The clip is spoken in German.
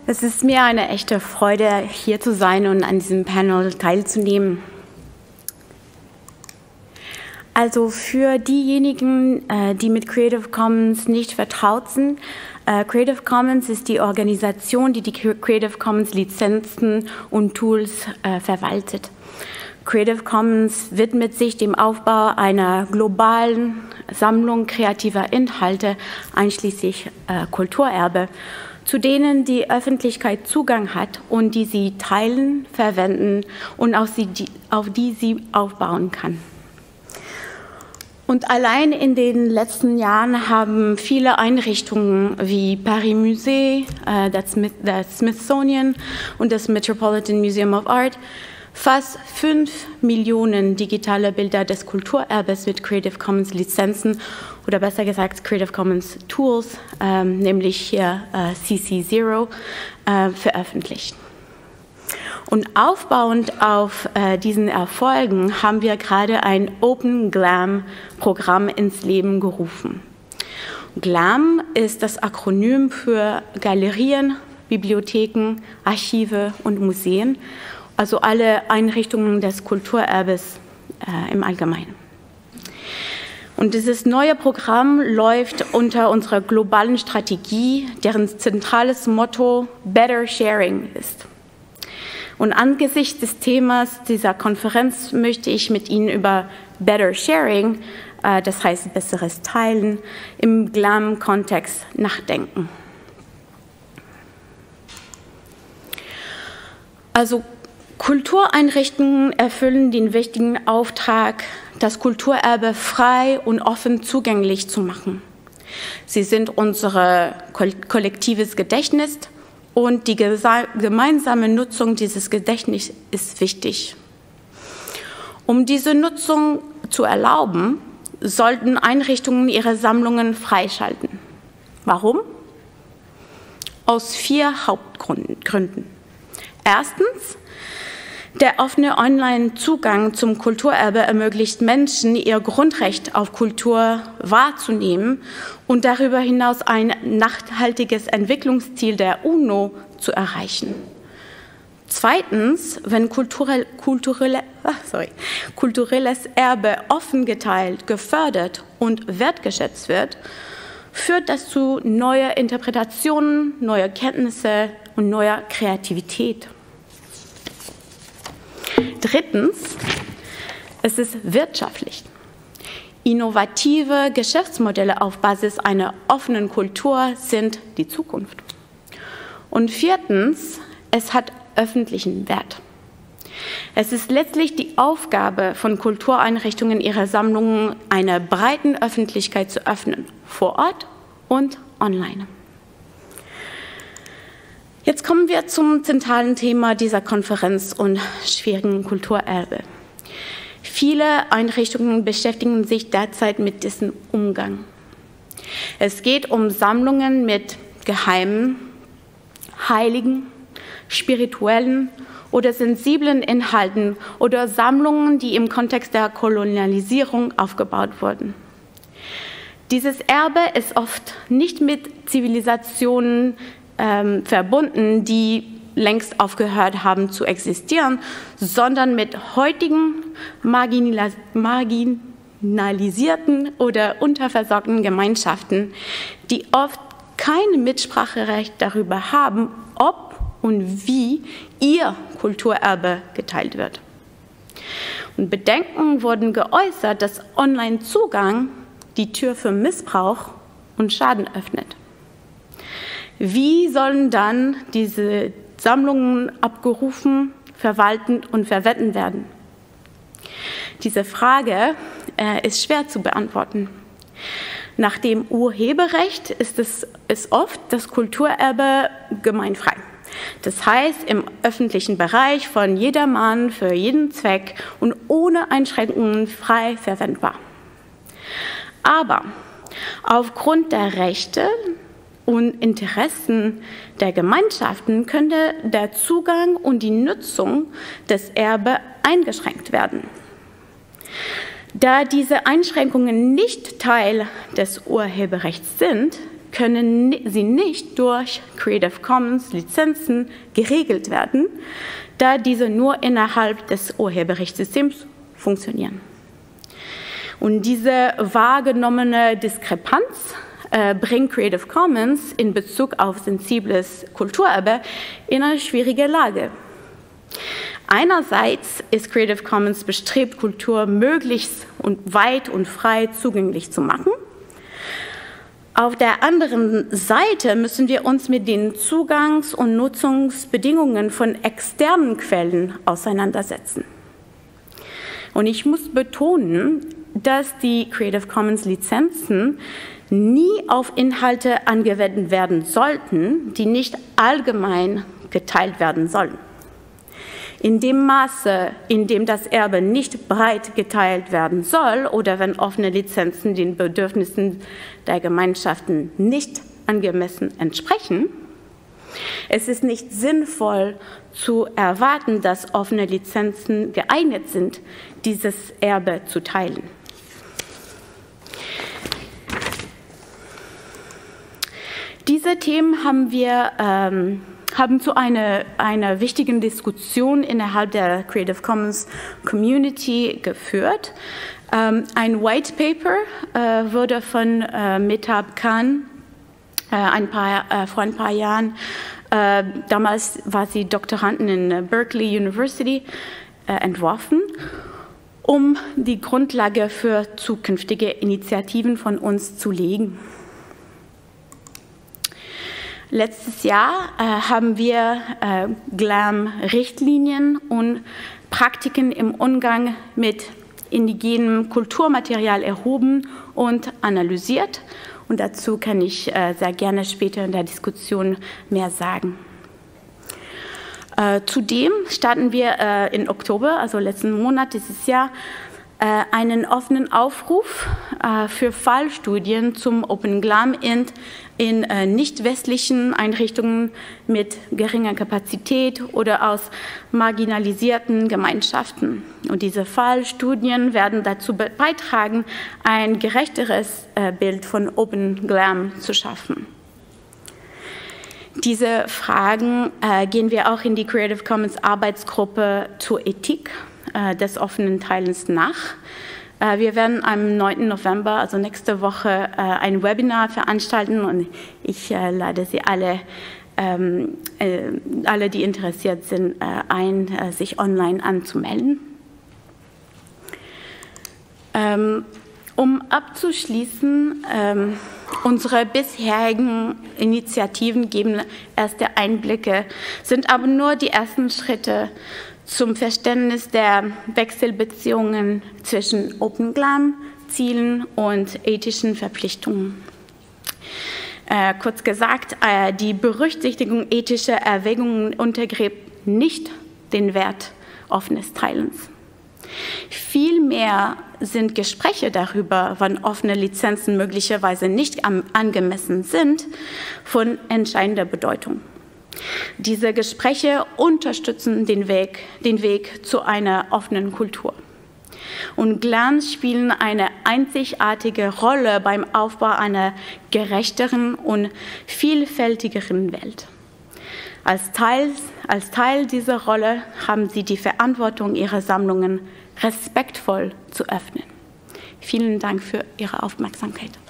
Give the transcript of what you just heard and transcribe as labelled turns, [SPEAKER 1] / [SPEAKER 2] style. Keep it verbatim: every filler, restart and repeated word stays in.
[SPEAKER 1] Es ist mir eine echte Freude, hier zu sein und an diesem Panel teilzunehmen. Also für diejenigen, die mit Creative Commons nicht vertraut sind, Creative Commons ist die Organisation, die die Creative Commons Lizenzen und Tools verwaltet. Creative Commons widmet sich dem Aufbau einer globalen Sammlung kreativer Inhalte, einschließlich Kulturerbe, zu denen die Öffentlichkeit Zugang hat und die sie teilen, verwenden und auf, sie, auf die sie aufbauen kann. Und allein in den letzten Jahren haben viele Einrichtungen wie Paris Musée, äh, das, das Smithsonian und das Metropolitan Museum of Art fast fünf Millionen digitale Bilder des Kulturerbes mit Creative Commons Lizenzen oder besser gesagt Creative Commons Tools, ähm, nämlich hier äh, C C zero, äh, veröffentlicht. Und aufbauend auf äh, diesen Erfolgen haben wir gerade ein Open Glam-Programm ins Leben gerufen. Glam ist das Akronym für Galerien, Bibliotheken, Archive und Museen, also alle Einrichtungen des Kulturerbes äh, im Allgemeinen. Und dieses neue Programm läuft unter unserer globalen Strategie, deren zentrales Motto Better Sharing ist. Und angesichts des Themas dieser Konferenz möchte ich mit Ihnen über Better Sharing, äh, das heißt besseres Teilen, im Glam-Kontext nachdenken. Also Kultureinrichtungen erfüllen den wichtigen Auftrag, das Kulturerbe frei und offen zugänglich zu machen. Sie sind unser kollektives Gedächtnis und die gemeinsame Nutzung dieses Gedächtnisses ist wichtig. Um diese Nutzung zu erlauben, sollten Einrichtungen ihre Sammlungen freischalten. Warum? Aus vier Hauptgründen. Erstens, der offene Online-Zugang zum Kulturerbe ermöglicht Menschen, ihr Grundrecht auf Kultur wahrzunehmen und darüber hinaus ein nachhaltiges Entwicklungsziel der UNO zu erreichen. Zweitens, wenn kulturell, kulturelle, sorry, kulturelles Erbe offen geteilt, gefördert und wertgeschätzt wird, führt das zu neuer Interpretationen, neuer Kenntnisse und neuer Kreativität. Drittens, es ist wirtschaftlich. Innovative Geschäftsmodelle auf Basis einer offenen Kultur sind die Zukunft. Und viertens, es hat öffentlichen Wert. Es ist letztlich die Aufgabe von Kultureinrichtungen, ihre Sammlungen einer breiten Öffentlichkeit zu öffnen, vor Ort und online. Jetzt kommen wir zum zentralen Thema dieser Konferenz und schwierigen Kulturerbe. Viele Einrichtungen beschäftigen sich derzeit mit diesem Umgang. Es geht um Sammlungen mit geheimen, heiligen, spirituellen oder sensiblen Inhalten oder Sammlungen, die im Kontext der Kolonialisierung aufgebaut wurden. Dieses Erbe ist oft nicht mit Zivilisationen ähm, verbunden, die längst aufgehört haben zu existieren, sondern mit heutigen marginalis- marginalisierten oder unterversorgten Gemeinschaften, die oft kein Mitspracherecht darüber haben, ob und wie ihr Kulturerbe geteilt wird. Und Bedenken wurden geäußert, dass Online-Zugang die Tür für Missbrauch und Schaden öffnet. Wie sollen dann diese Sammlungen abgerufen, verwaltet und verwendet werden? Diese Frage äh, ist schwer zu beantworten. Nach dem Urheberrecht ist es ist oft das Kulturerbe gemeinfrei. Das heißt, im öffentlichen Bereich von jedermann für jeden Zweck und ohne Einschränkungen frei verwendbar. Aber aufgrund der Rechte und Interessen der Gemeinschaften könnte der Zugang und die Nutzung des Erbes eingeschränkt werden. Da diese Einschränkungen nicht Teil des Urheberrechts sind, können sie nicht durch Creative Commons Lizenzen geregelt werden, da diese nur innerhalb des Urheberrechtssystems funktionieren. Und diese wahrgenommene Diskrepanz äh, bringt Creative Commons in Bezug auf sensibles Kulturerbe in eine schwierige Lage. Einerseits ist Creative Commons bestrebt, Kultur möglichst und weit und frei zugänglich zu machen. Auf der anderen Seite müssen wir uns mit den Zugangs- und Nutzungsbedingungen von externen Quellen auseinandersetzen. Und ich muss betonen, dass die Creative Commons Lizenzen nie auf Inhalte angewendet werden sollten, die nicht allgemein geteilt werden sollen. In dem Maße, in dem das Erbe nicht breit geteilt werden soll oder wenn offene Lizenzen den Bedürfnissen der Gemeinschaften nicht angemessen entsprechen, es ist nicht sinnvoll zu erwarten, dass offene Lizenzen geeignet sind, dieses Erbe zu teilen. Diese Themen haben wir ähm, haben zu einer, einer wichtigen Diskussion innerhalb der Creative Commons Community geführt. Ähm, ein White Paper äh, wurde von äh, Mehtab Khan äh, ein paar, äh, vor ein paar Jahren, äh, damals war sie Doktorandin in Berkeley University, äh, entworfen, um die Grundlage für zukünftige Initiativen von uns zu legen. Letztes Jahr äh, haben wir äh, GLAM-Richtlinien und Praktiken im Umgang mit indigenem Kulturmaterial erhoben und analysiert. Und dazu kann ich äh, sehr gerne später in der Diskussion mehr sagen. Äh, zudem starten wir äh, im Oktober, also letzten Monat dieses Jahr, äh, einen offenen Aufruf äh, für Fallstudien zum Open GLAM in in äh, nicht westlichen Einrichtungen mit geringer Kapazität oder aus marginalisierten Gemeinschaften. Und diese Fallstudien werden dazu beitragen, ein gerechteres äh, Bild von Open GLAM zu schaffen. Diese Fragen äh, gehen wir auch in die Creative Commons Arbeitsgruppe zur Ethik äh, des offenen Teilens nach. Wir werden am neunten November, also nächste Woche, ein Webinar veranstalten und ich lade Sie alle, alle die interessiert sind, ein, sich online anzumelden. Um abzuschließen, unsere bisherigen Initiativen geben erste Einblicke, sind aber nur die ersten Schritte zum Verständnis der Wechselbeziehungen zwischen Open GLAM, Zielen und ethischen Verpflichtungen. Äh, kurz gesagt, äh, die Berücksichtigung ethischer Erwägungen untergräbt nicht den Wert offenes Teilens. Vielmehr sind Gespräche darüber, wann offene Lizenzen möglicherweise nicht angemessen sind, von entscheidender Bedeutung. Diese Gespräche unterstützen den Weg, den Weg zu einer offenen Kultur. Und GLAM spielen eine einzigartige Rolle beim Aufbau einer gerechteren und vielfältigeren Welt. Als Teil, als Teil dieser Rolle haben sie die Verantwortung, ihre Sammlungen respektvoll zu öffnen. Vielen Dank für Ihre Aufmerksamkeit.